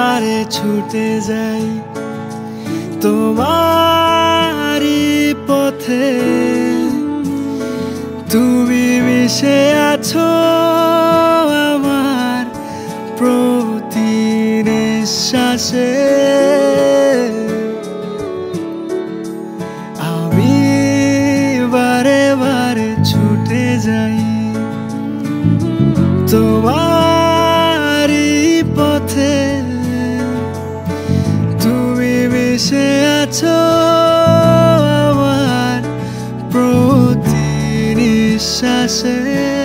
বারে ছুটে যাই তোমারই পথে। তুমি মিশে আছো আমার প্রতি নিঃশ্বাসে। আমি বারে বারে ছুটে যাই তোমারই পথে। তুমি মিশে আছো আমার প্রতি নিঃশ্বাসে।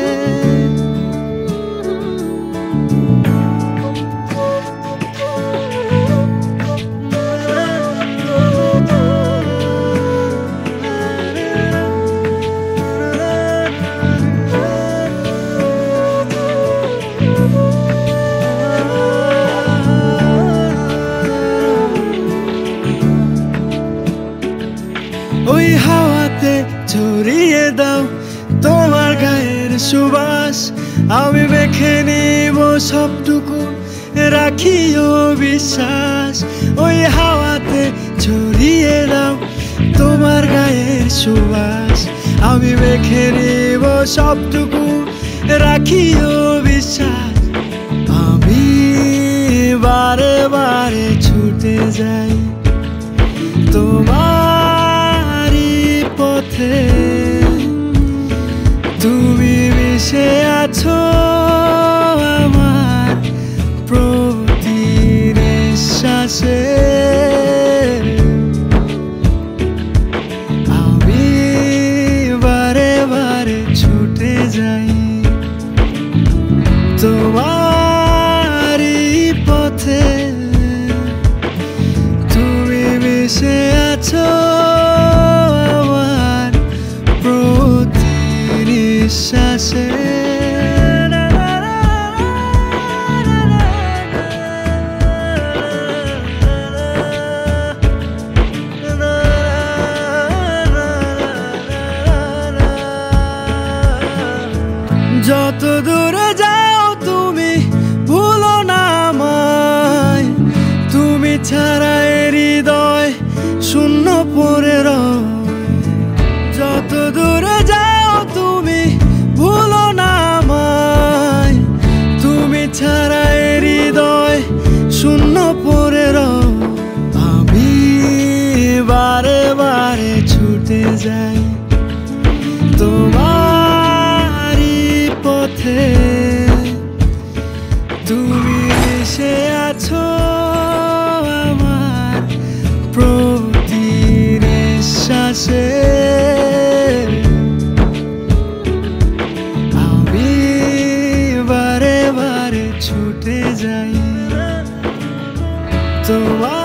ওই হাওয়াতে ছড়িয়ে দাও তোমার গায়ের সুবাস। আমি মেখে নিব সবটুকু রাখিও বিশ্বাস। ওই হাওয়াতে ছড়িয়ে দাও তোমার গায়ের সুবাস। আমি মেখে নিব সবটুকু রাখিও বিশ্বাস। আমি বারে বারে ছুটে যাই তোমারই পথে। তুমি মিশে আছো আমার প্রতি নিঃশ্বাসে। আমি বারে বারে ছুটে যাই তোমারই পথে। তুমি মিশে আছো আমার প্রতি নিঃশ্বাসে। যত দূরে যাও তুমি ভুলো না আমায়। তুমি ছাড়া হৃদয় শূন্য পড়ে রয়। যত দূরে যাও তুমি ভুলো না আমায়। তুমি ছাড়া হৃদয় শূন্য পড়ে রয়। আমি বারে বারে ছুটে যাই তোমারই পথে। তুমি মিশে আছো আমার প্রতি নিঃশ্বাসে। আমি বারে বারে ছুটে যাই তোমার